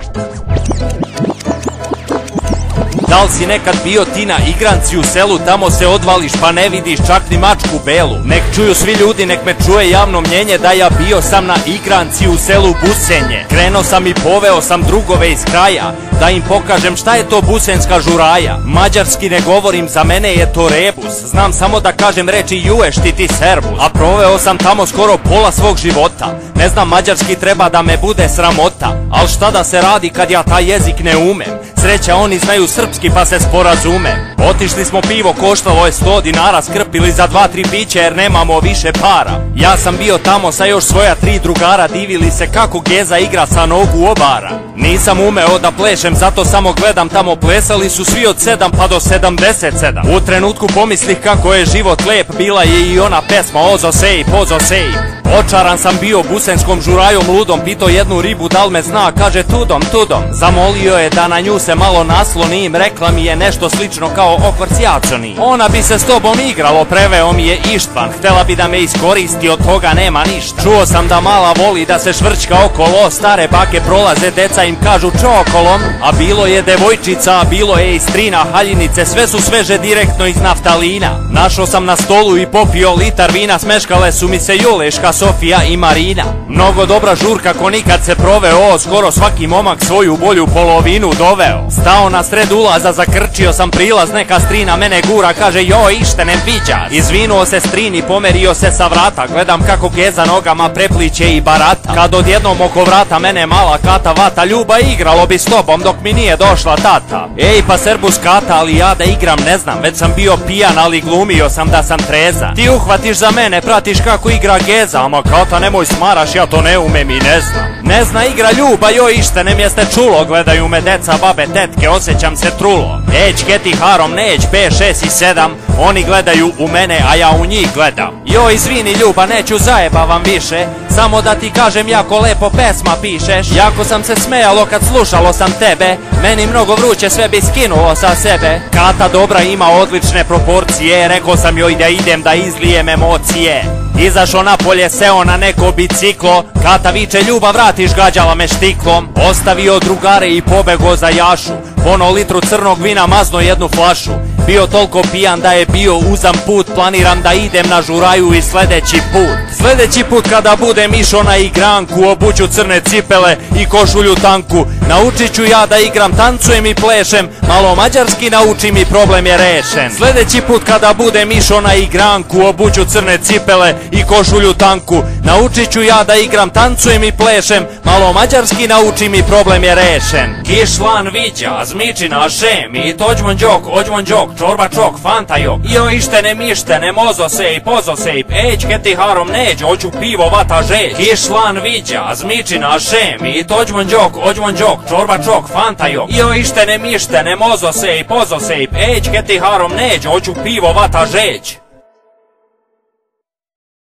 Da li si nekad bio ti na igranci u selu, tamo se odvališ pa ne vidiš čak ni mačku belu? Nek čuju svi ljudi, nek me čuje javno mnjenje da ja bio sam na igranci u selu Busenje. Krenuo sam i poveo sam drugove iz kraja, da im pokažem šta je to busenska žuraja. Mađarski ne govorim, za mene je to rebus, znam samo da kažem reči juješ ti serbus. A proveo sam tamo skoro pola svog života, ne znam mađarski, treba da me bude sramota. Al šta da se radi kad ja taj jezik ne umem, sreća oni znaju srpski pa se sporazumem. Otišli smo, pivo koštalo je 100 dinara, skrpili za 2-3 pića jer nemamo više para. Ja sam bio tamo sa još svoja 3 drugara, divili se kako Geza igra sa nogu obara. Nisam umeo da plešem, zato samo gledam tamo, plesali su svi od 7 pa do 77. U trenutku pomislih kako je život lep, bila je i ona pesma Ozo sejp, Ozo sejp. Očaran sam bio busenskom žurajom ludom, pitao jednu ribu da li me zna, kaže tudom, tudom. Zamolio je da na nju se malo naslonim, rekla mi je nešto slično kao okvrcijaconi. Ona bi se s tobom igralo, preveo mi je Ištvan, htela bi da me iskoristi, od toga nema ništa. Čuo sam da mala voli da se švrčka okolo, stare bake prolaze, deca im kažu čokolom. A bilo je devojčica, a bilo je i strina, haljinice, sve su sveže direktno iz naftalina. Našao sam na stolu i popio litar vina, smeškale su mi se Juleška, Sofija i Marina. Mnogo dobra žurka ko nikad se proveo, skoro svaki momak svoju bolju polovinu doveo. Stao na sred ulaza, zakrčio sam prilaz, neka strina mene gura, kaže joj ište ne viđaš. Izvinuo se strini, pomerio se sa vrata, gledam kako Geza nogama prepliće i barata. Kad odjednom oko vrata mene mala kata vata, ljuba igralo bi s tobom dok mi nije došla tata. Ej pa serbus kata, ali ja da igram ne znam, već sam bio pijan ali glumio sam da sam trezan. Ti uhvatiš za mene, pratiš kako igra Geza, ama kata nemoj smaraš, ja to ne umem i ne znam. Ne zna igra ljuba, joj ište ne mjeste čulo, gledaju me deca, babe, tetke, osjećam se trulo. Eć, keti, harom, neć, 5, 6 i 7, oni gledaju u mene, a ja u njih gledam. Joj, izvini ljuba, neću zajebavam više, samo da ti kažem jako lepo pesma pišeš. Jako sam se smejalo kad slušalo sam tebe, meni mnogo vruće, sve bi skinulo sa sebe. Kata dobra, ima odlične proporcije, rekao sam joj da idem da izlijem emocije. Izašao napolje, seo na neko biciklo, kata viče ljubav vratiš, gađala me štiklom. Ostavio drugare i pobego za jašu, pono litru crnog vina, mazno jednu flašu. Bio toliko pijan da je bio uzam put, planiram da idem na žuraju i sledeći put. Sledeći put kada budem išao na igranku, obuću crne cipele i košulju tanku. Naučit ću ja da igram, tancujem i plešem, malo mađarski naučim i problem je rešen. Sledeći put kada budem išao na igranku, obuću crne cipele i košulju tanku. Naučit ću ja da igram, tancujem i plešem, malo mađarski naučim i problem je rešen. Kišlan viđa, zmičina šem, i tođmon džok, ođmon džok, čorba čok, fanta jok. Jo ištenem ištenem, ozo sejp, eć keti harom neđ, hoću pivo vata žeć. Kišlan viđa, zmičina šem, i tođmon džok, ođmon džok, čorba čok, fanta jok. Jo ištenem ištenem, ozo sejp, eć keti harom neđ, hoću pivo vata žeć.